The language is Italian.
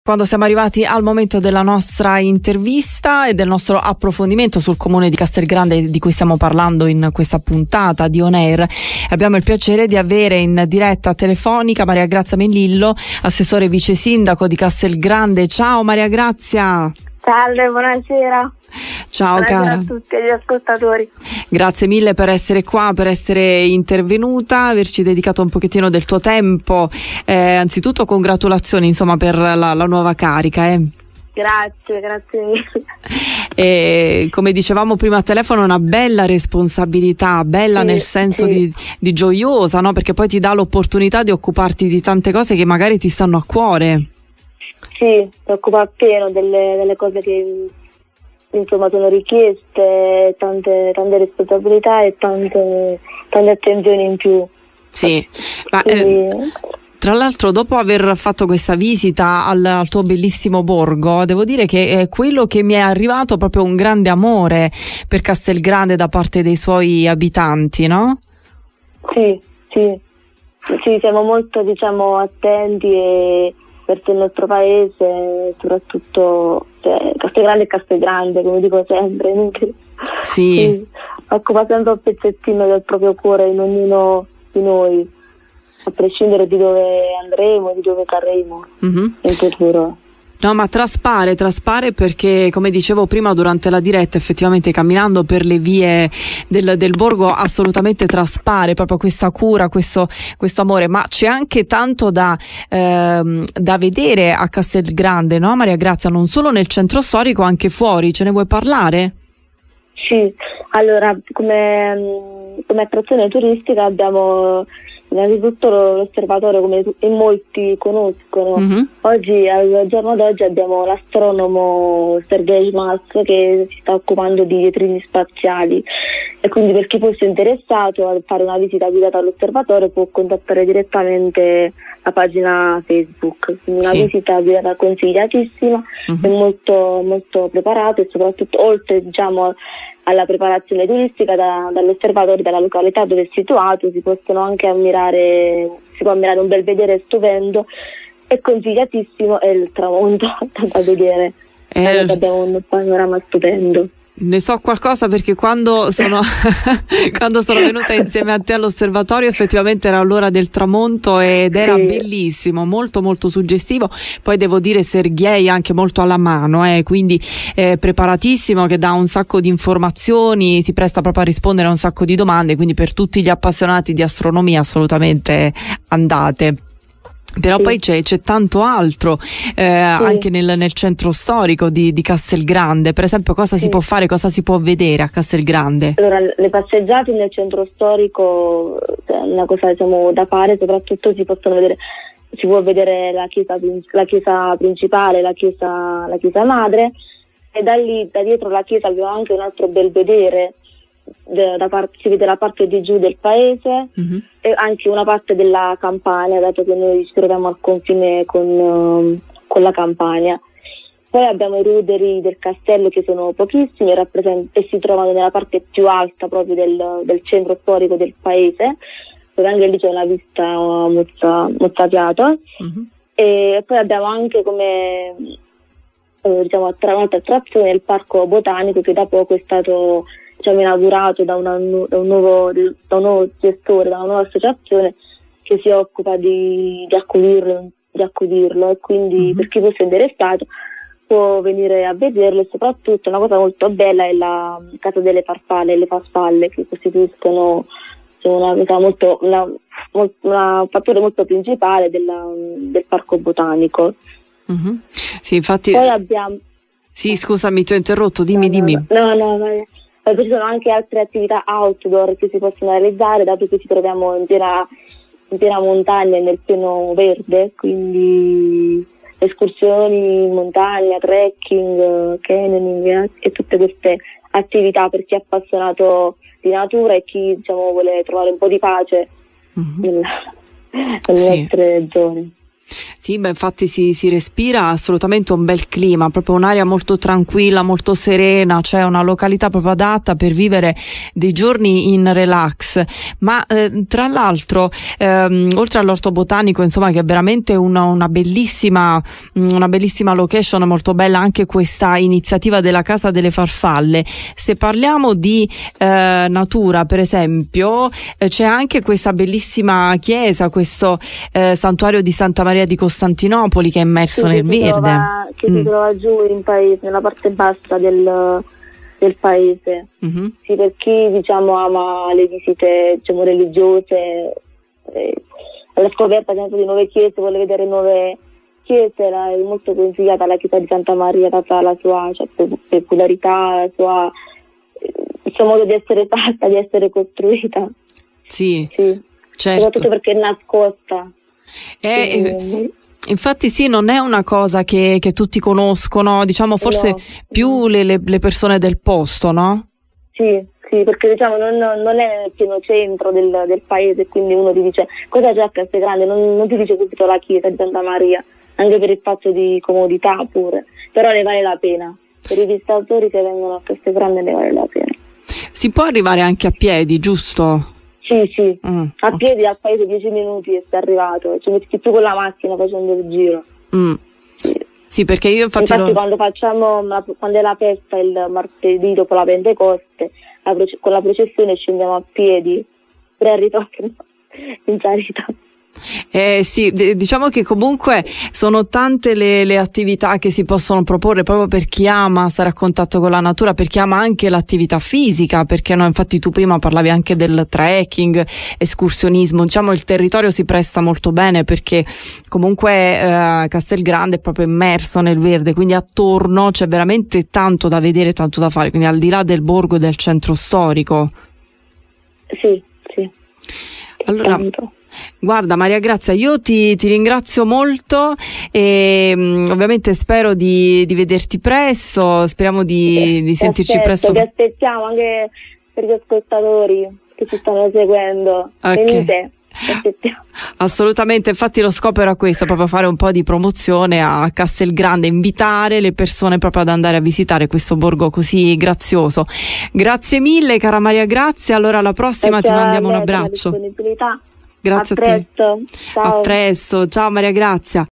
Quando siamo arrivati al momento della nostra intervista e del nostro approfondimento sul comune di Castelgrande di cui stiamo parlando in questa puntata di On Air, abbiamo il piacere di avere in diretta telefonica Maria Grazia Melillo, assessore vice sindaco di Castelgrande. Ciao Maria Grazia. Salve, buonasera. Ciao buonasera cara. a tutti gli ascoltatori. Grazie mille per essere qua, per essere intervenuta, averci dedicato un pochettino del tuo tempo. Anzitutto congratulazioni insomma per la nuova carica. Grazie mille. E come dicevamo prima a telefono, una bella responsabilità, bella Sì, nel senso sì. di gioiosa, no? Perché poi ti dà l'opportunità di occuparti di tante cose che magari ti stanno a cuore. Sì, mi occupo appieno delle cose che insomma sono richieste, tante responsabilità e tante attenzioni in più. Sì, ma Quindi, tra l'altro dopo aver fatto questa visita al tuo bellissimo borgo, devo dire che è quello che mi è arrivato proprio un grande amore per Castelgrande da parte dei suoi abitanti, no? sì, siamo molto attenti e verso il nostro paese, soprattutto Castelgrande è Castelgrande, come dico sempre. Sì. Occupa sempre un pezzettino del proprio cuore in ognuno di noi, a prescindere di dove andremo, di dove saremo in futuro. No, ma traspare perché, come dicevo prima durante la diretta, effettivamente camminando per le vie del borgo assolutamente traspare proprio questa cura, questo amore, ma c'è anche tanto da vedere a Castelgrande, no Maria Grazia? Non solo nel centro storico, anche fuori, ce ne vuoi parlare? Sì, allora come attrazione turistica abbiamo innanzitutto l'osservatorio, come in molti conoscono. Oggi, al giorno d'oggi, abbiamo l'astronomo Sergej Mas che si sta occupando di vetrini spaziali, e quindi per chi fosse interessato a fare una visita guidata all'osservatorio può contattare direttamente la pagina Facebook. Quindi una visita guidata consigliatissima, è molto preparata, e soprattutto oltre alla preparazione turistica dall'osservatorio, dalla località dove è situato, si può ammirare un belvedere stupendo e consigliatissimo, è il tramonto da vedere. Abbiamo un panorama stupendo. Ne so qualcosa perché quando sono venuta insieme a te all'osservatorio effettivamente era l'ora del tramonto ed era bellissimo, molto molto suggestivo. Poi devo dire Sergej anche molto alla mano, quindi preparatissimo, che dà un sacco di informazioni, si presta proprio a rispondere a un sacco di domande, quindi per tutti gli appassionati di astronomia assolutamente andate. Però poi c'è tanto altro anche nel centro storico di Castelgrande. Per esempio, cosa si può fare, cosa si può vedere a Castelgrande? Allora, le passeggiate nel centro storico è una cosa da fare, soprattutto si può vedere la chiesa principale, la chiesa madre, e da dietro la chiesa abbiamo anche un altro belvedere. Si vede la parte di giù del paese e anche una parte della Campania, dato che noi ci troviamo al confine con la Campania. Poi abbiamo i ruderi del castello, che sono pochissimi e si trovano nella parte più alta proprio del centro storico del paese, dove anche lì c'è una vista mozzafiato. E poi abbiamo anche come un'altra attrazione il parco botanico, che da poco è stato inaugurato da un nuovo gestore, da una nuova associazione che si occupa di accudirlo, e quindi per chi fosse interessato può venire a vederlo. E soprattutto una cosa molto bella è la casa delle farfalle, le farfalle, che costituiscono un fattore molto principale del parco botanico. Sì, infatti. Poi abbiamo... Sì, scusami, ti ho interrotto, dimmi. No, vai. Poi ci sono anche altre attività outdoor che si possono realizzare, dato che ci troviamo in piena montagna e nel pieno verde, quindi escursioni in montagna, trekking, canyoning e tutte queste attività per chi è appassionato di natura e chi vuole trovare un po' di pace nelle nostre zone. Sì, beh, infatti si respira assolutamente un bel clima, proprio un'aria molto tranquilla, molto serena, c'è una località proprio adatta per vivere dei giorni in relax. Ma tra l'altro, oltre all'orto botanico, insomma, che è veramente una bellissima location, molto bella anche questa iniziativa della Casa delle Farfalle. Se parliamo di natura, per esempio, c'è anche questa bellissima chiesa, questo santuario di Santa Maria di Costantinopoli, che è immerso nel verde. Si trova giù in paese, nella parte bassa del paese. Mm-hmm. Sì, per chi ama le visite religiose, alla scoperta di nuove chiese, vuole vedere nuove chiese, è molto consigliata la chiesa di Santa Maria, data la sua peculiarità, il suo modo di essere fatta, di essere costruita. Sì, certo. Soprattutto perché è nascosta. Infatti sì, non è una cosa che tutti conoscono, forse no. Più le persone del posto, no? Sì, perché non è nel pieno centro del paese, quindi uno ti dice cosa c'è a Castelgrande, non ti dice subito la chiesa di Santa Maria, anche per il fatto di comodità pure, però ne vale la pena, per i visitatori che vengono a Castelgrande ne vale la pena. Si può arrivare anche a piedi, giusto? Sì, a piedi al paese 10 minuti e sei arrivato, ci metti più con la macchina facendo il giro. Sì, perché io infatti quando è la festa il martedì dopo la Pentecoste, con la processione scendiamo a piedi per il ritorno in salita. Sì, diciamo che comunque sono tante le attività che si possono proporre proprio per chi ama stare a contatto con la natura, per chi ama anche l'attività fisica, perché no, infatti tu prima parlavi anche del trekking, escursionismo, il territorio si presta molto bene perché comunque Castelgrande è proprio immerso nel verde, quindi attorno c'è veramente tanto da vedere, tanto da fare, quindi al di là del borgo e del centro storico. Sì. Allora, guarda Maria Grazia, io ti ringrazio molto e ovviamente spero di vederti presto, speriamo di sentirci presto. Vi aspettiamo anche per gli ascoltatori che ci stanno seguendo. Okay. Venite, vi aspettiamo. Assolutamente, infatti lo scopo era questo, proprio fare un po' di promozione a Castelgrande, invitare le persone proprio ad andare a visitare questo borgo così grazioso. Grazie mille cara Maria Grazia, allora alla prossima ti mandiamo un abbraccio. Disponibilità. Grazie a presto. Ciao. A presto, ciao Maria Grazia.